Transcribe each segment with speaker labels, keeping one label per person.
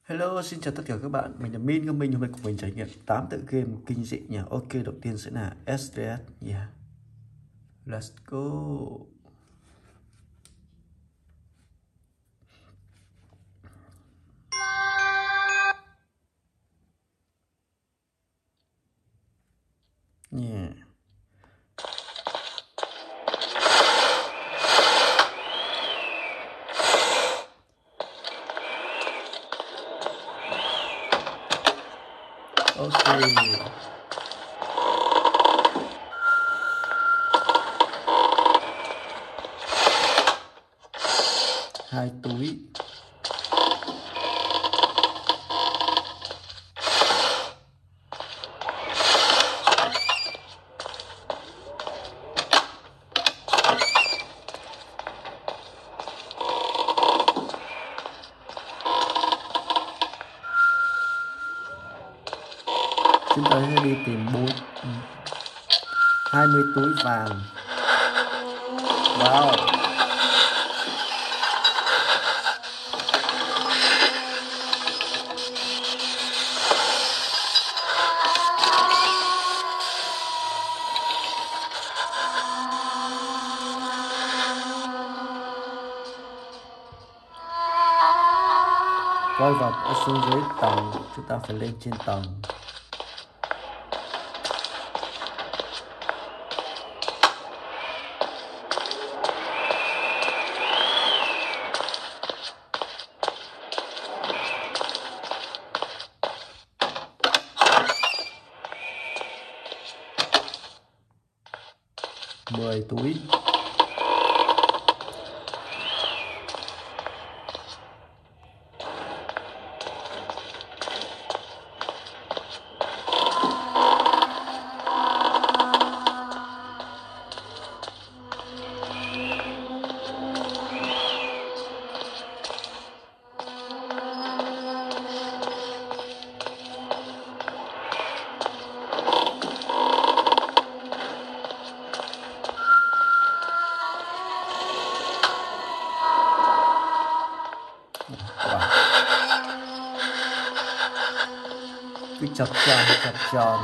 Speaker 1: Hello, xin chào tất cả các bạn. Mình là Min Gaming. Hôm nay cùng mình trải nghiệm 8 tựa game kinh dị nha. Ok, đầu tiên sẽ là SDS nha. Let's go. Yeah. Ok. Hai túi. Chúng ta sẽ đi tìm 20 túi vàng. Wow. Quay vật ở xuống dưới tầng, chúng ta phải lên trên tầng. Mười túi. Cứ chập tròn.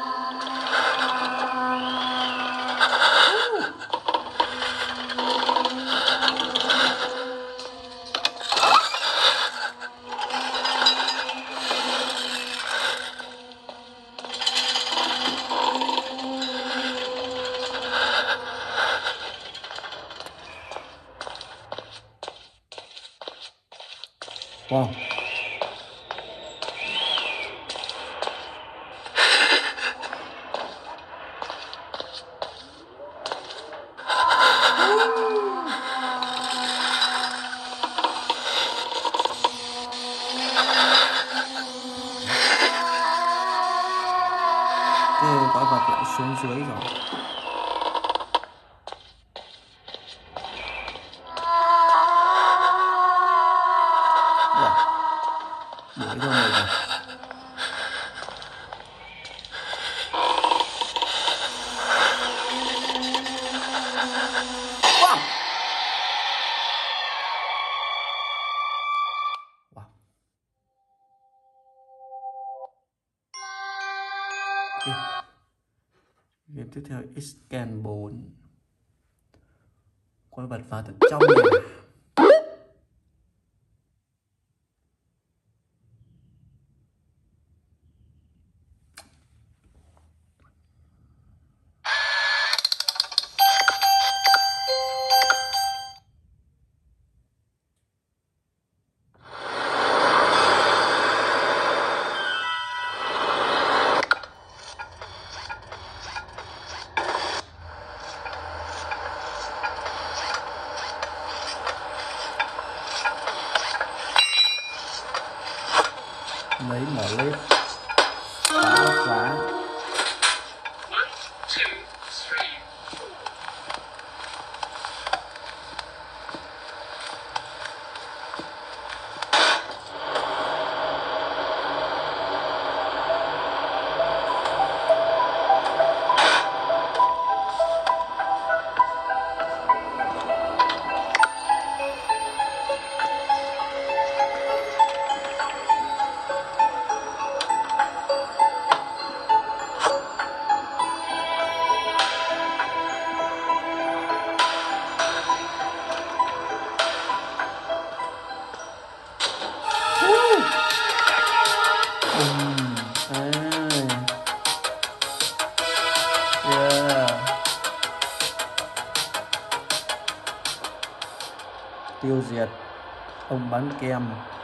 Speaker 1: Wow. Quái vật lại xuống dưới rồi. Đuổi ra ngoài rồi. Wow. Wow. Okay. Game tiếp theo Scan 4. Quái vật vào tận trong nhà. Lấy mở lết khóa. Ông bán kem.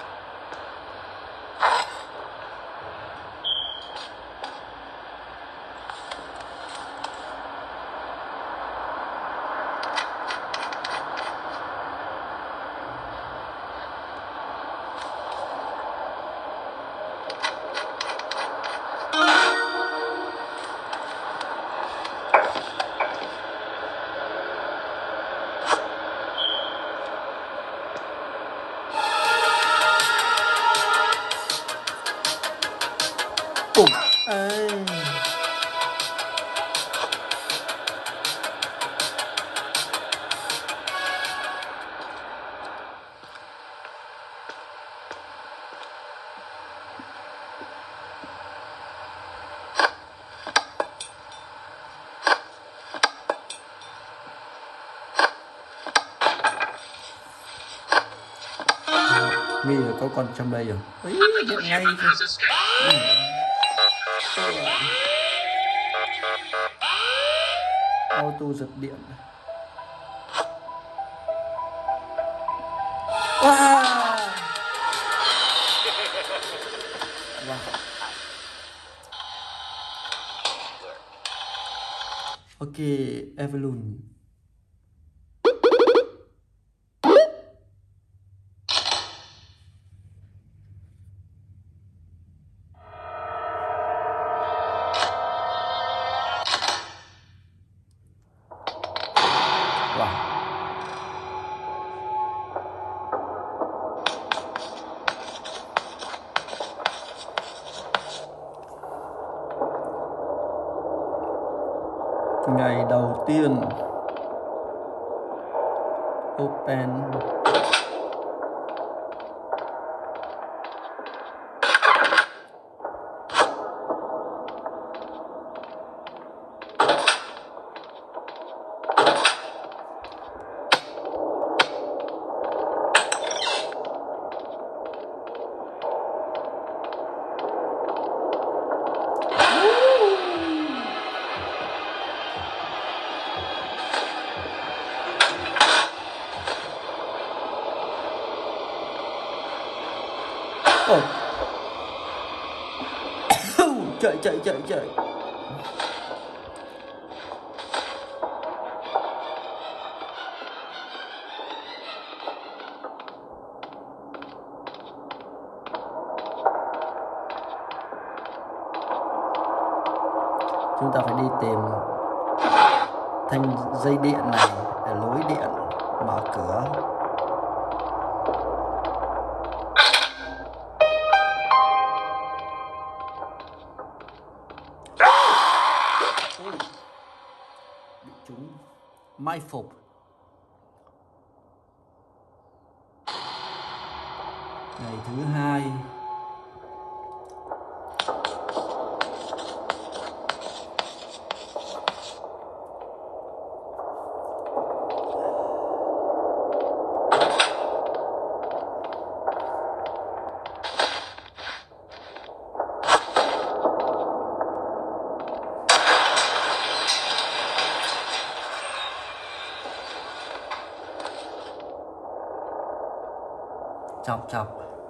Speaker 1: Bụm. Ê. Nghi là có con trong đây rồi. Ý, điện ngay auto giật điện. Wow. Wow. Ok, Evelyn. Ngày đầu tiên Open. Oh. Chạy chạy chạy chạy. Chúng ta phải đi tìm thanh dây điện này để lối điện mở cửa. Bị trúng mai phục. Ngày thứ hai. Chọc chọc.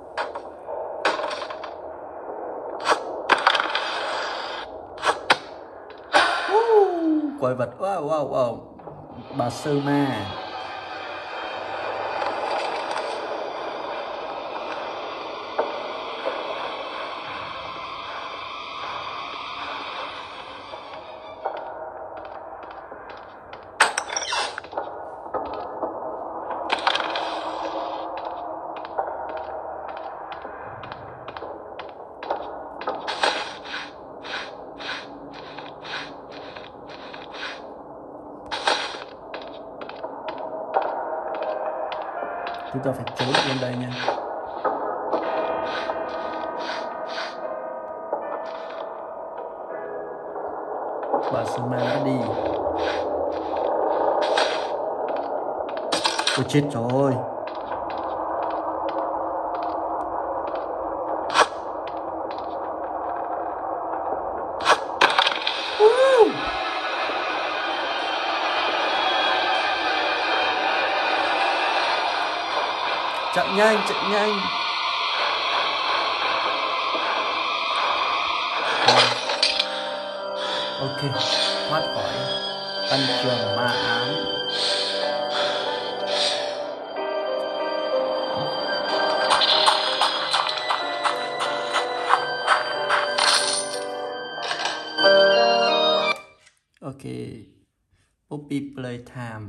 Speaker 1: Quái vật. Wow wow wow. Bà Sơ Ma. Chúng ta phải trốn lên đây nha. Bà Sơ Ma đã đi. Ôi chết rồi. Chạy nhanh, chạy nhanh. Ok, thoát khỏi căn trường ma ám. Ok, Poppy Playtime.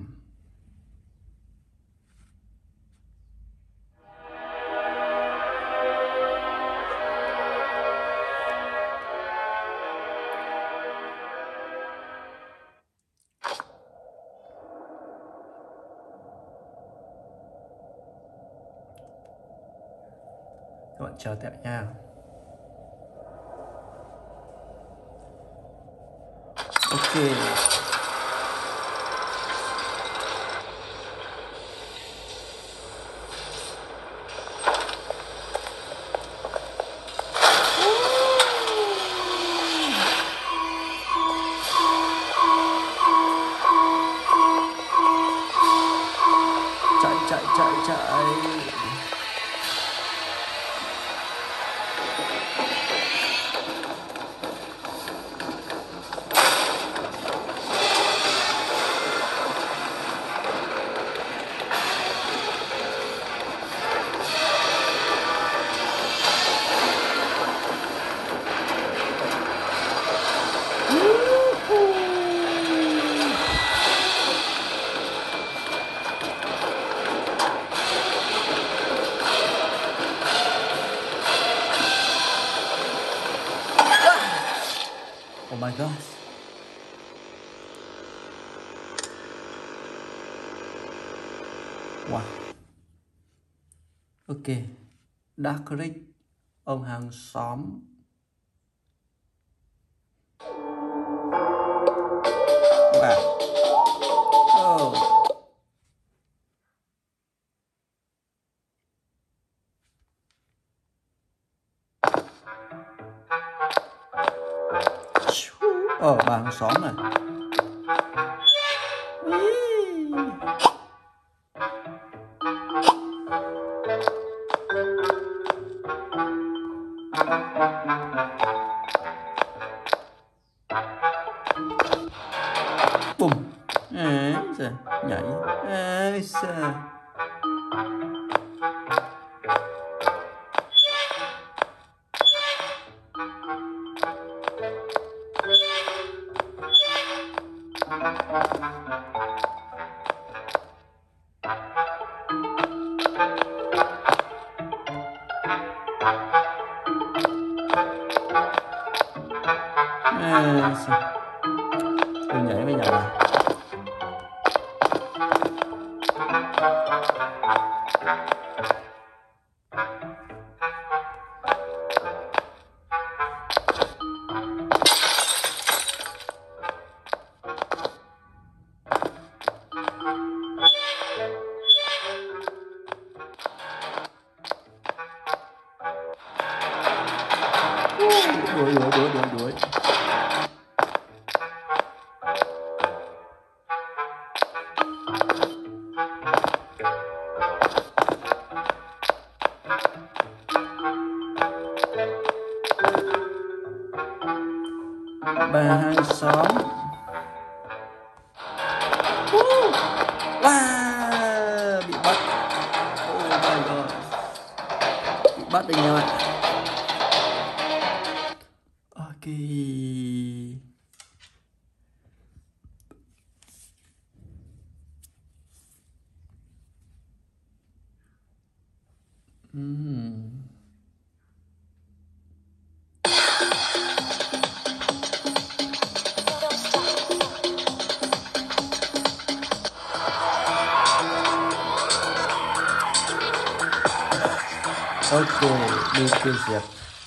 Speaker 1: Các bạn chờ tẹo nha. Ok. Chạy. Oh my god. Wow. Ok. Dark Rick, ông hàng xóm. Wow. Oh. Bà hàng xóm này. Bùm. Nhảy. Tôi nhảy bây giờ này. Đuổi. Bà hàng xóm. Wow, bị bắt. Oh my god. Bị bắt anh em ạ. Ok. Ok, đi tiêu diệt.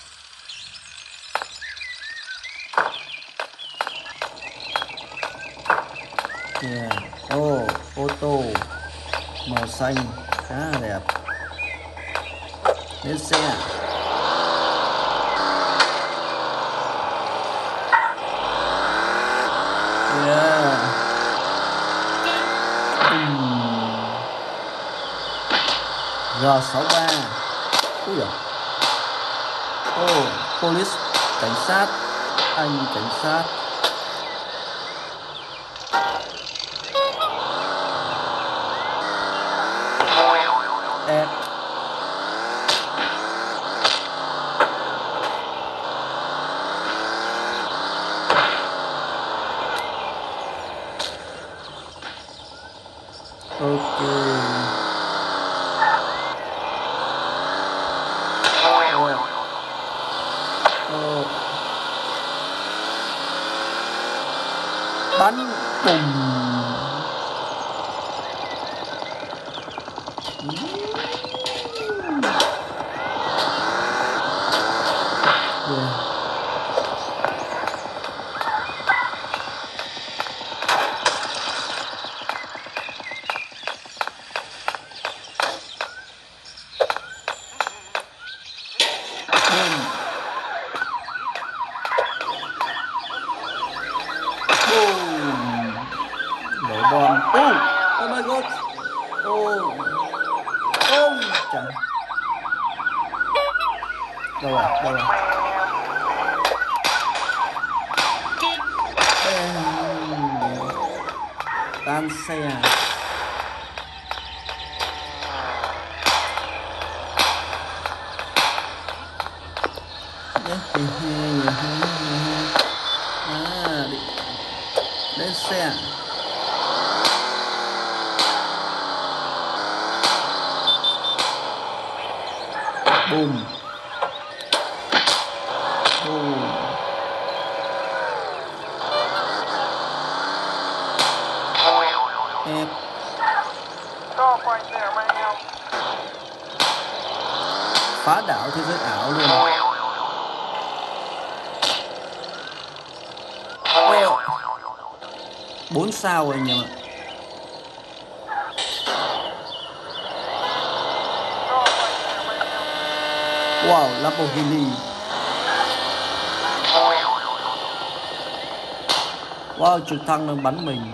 Speaker 1: Yeah. Ô tô màu xanh khá là đẹp. Lên xe. R63. Ui giời. Police, cảnh sát, anh cảnh sát. F. Ok. Bắn bùng. Nổ bom. Oh my god. Chà. Đâu rồi? Tan xe. Lên xe. Boom. F. Phá đảo thế giới ảo luôn. 4 sao anh em ạ. Wow, Lamborghini. Wow, trực thăng đang bắn mình.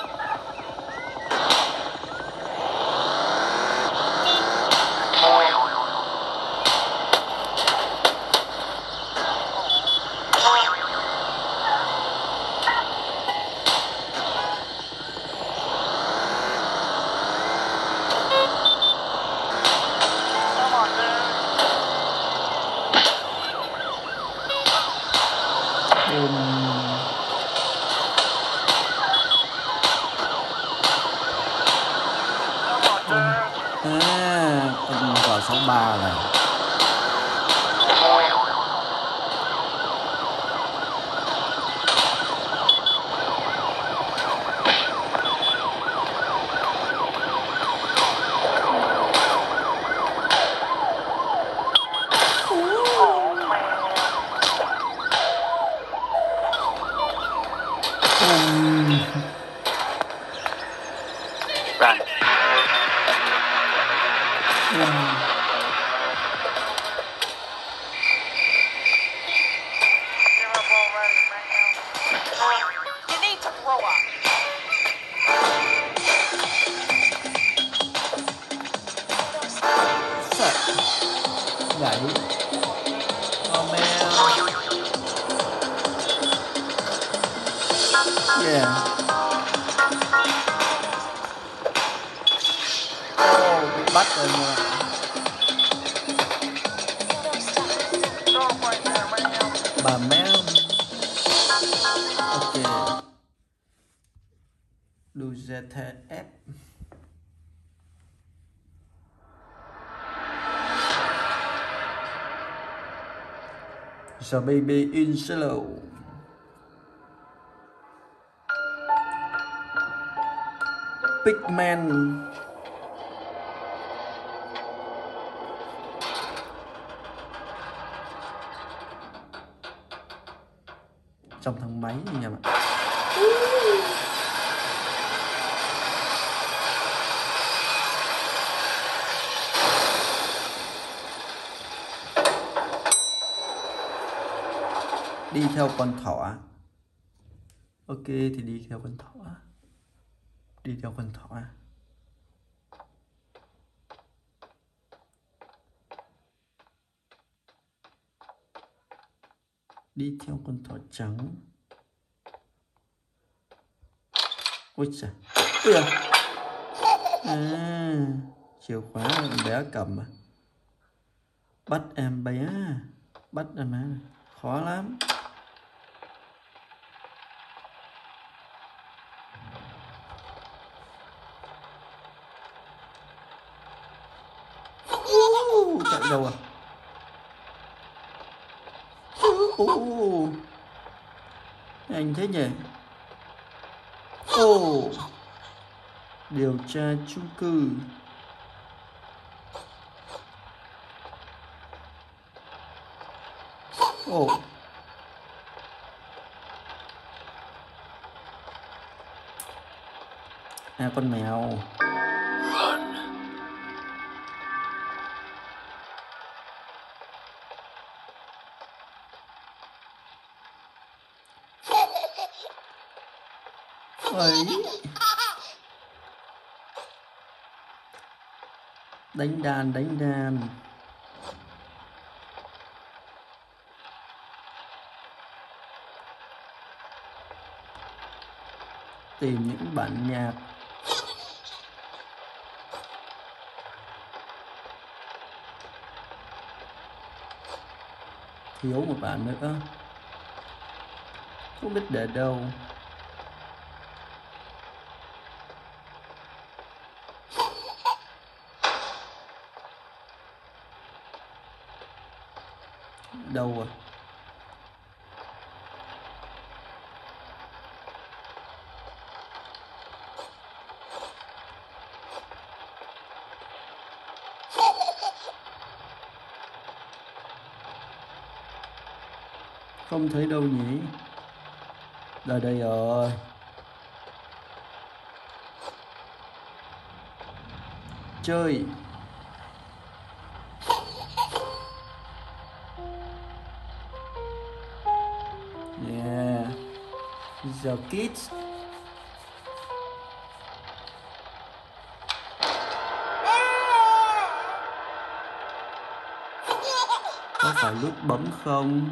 Speaker 1: Con R63 này. Gãy. Mèo. Yeah. Bị bắt rồi mà. Bà mèo. Ok. Duzete F. The baby in slow. Pigman. Trong thang máy nha bạn. Đi theo con thỏ. Ok thì đi theo con thỏ. Đi theo con thỏ. đi theo con thỏ trắng. Ôi trời, ôi chìa khóa em bé cầm à. Bắt em bé, bắt em bé khó lắm. Chạy đâu à? Anh thế nhỉ? Điều tra chung cư. Con mèo. Ấy. Đánh đàn. Tìm những bản nhạc. Thiếu một bản nữa. Không biết để đâu. Đâu à? Không thấy đâu nhỉ? Đây rồi. Chơi. Yeah. The kids. Có phải nút bấm không?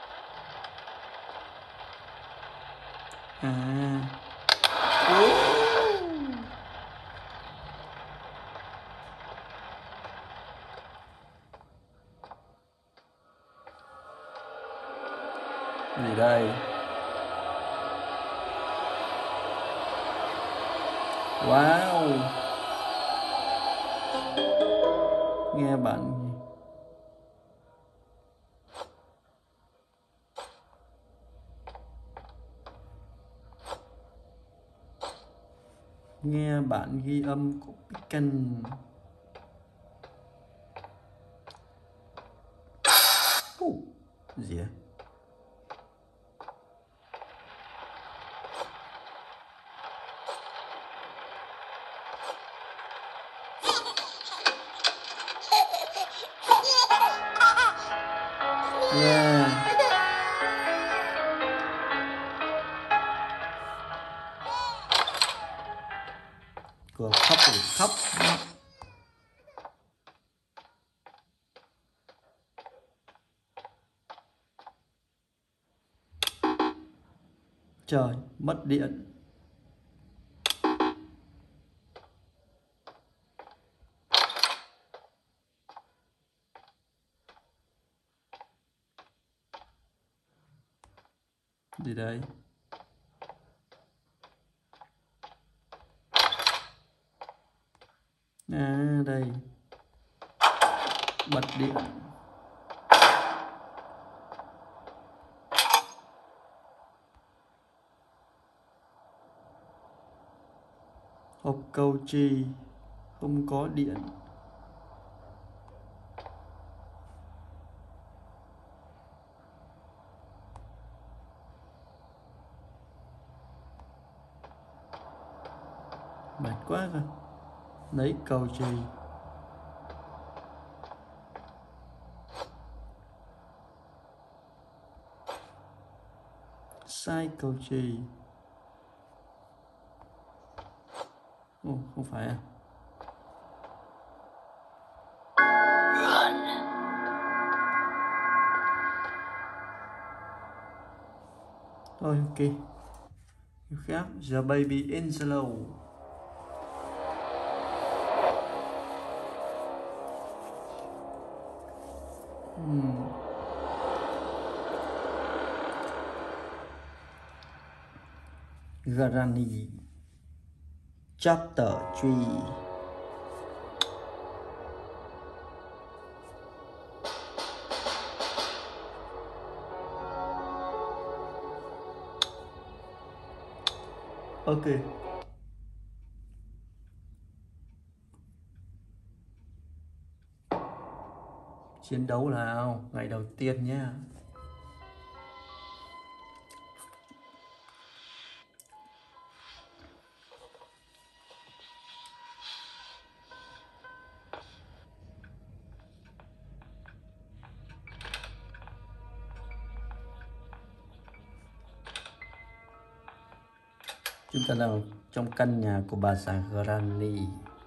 Speaker 1: Gì đây? Wow. Nghe bạn. Nghe bản ghi âm của Picken. Gì vậy? Yeah. Vừa khóc rồi khóc. Trời, mất điện. Gì đây? Đây. Bật điện. Hộp câu chi. Không có điện. Mệt quá rồi. Lấy câu chi. Sai câu chi. Không phải à? Thôi ok. Tiếp khác The Baby Angelo. Granny Chapter 3. Ok. Chiến đấu nào, ngày đầu tiên nhá. Chúng ta đang trong căn nhà của bà già Granny.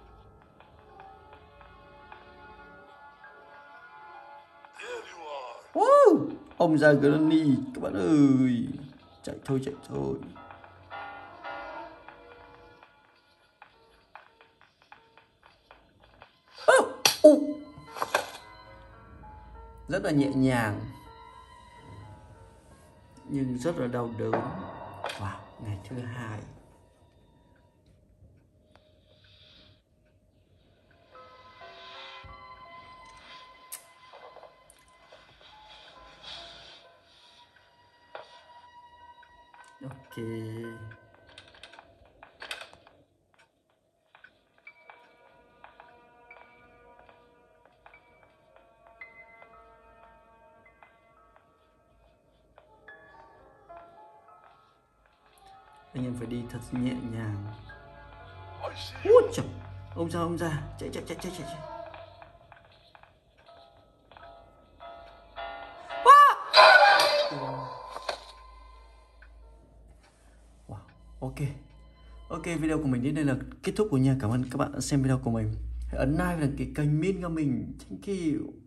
Speaker 1: Wow, ông già Granny các bạn ơi, chạy thôi chạy thôi. Rất là nhẹ nhàng nhưng rất là đau đớn. Wow, ngày thứ hai. Ok. Anh em phải đi thật nhẹ nhàng. Út trời, ông già, chạy. Wow, ok. Ok, video của mình đến đây là kết thúc rồi nha. Cảm ơn các bạn đã xem video của mình. Hãy ấn like và đăng ký kênh Min của mình. Thank you.